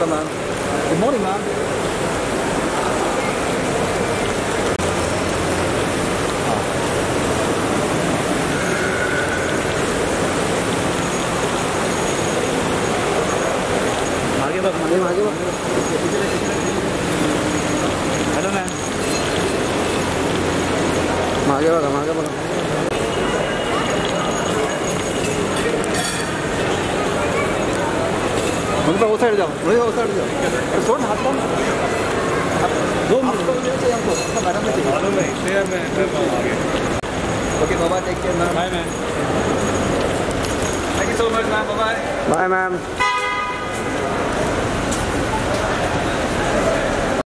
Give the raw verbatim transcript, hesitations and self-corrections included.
welcome, ma'am. Good morning, ma'am. आगे बढ़, आगे आगे बढ़। Hello ma'am. आगे बढ़, आगे बढ़। मुझे वो साइड जाओ, मुझे वो साइड जाओ। छोड़ हाथ कौन? दो मिनट चाहिए हमको। मैडम में चाहिए। मैडम में, शेयर में, मैं आगे। ओके, बाबा take care ma'am. Bye ma'am. Thank you so much ma'am, bye bye. Bye ma'am.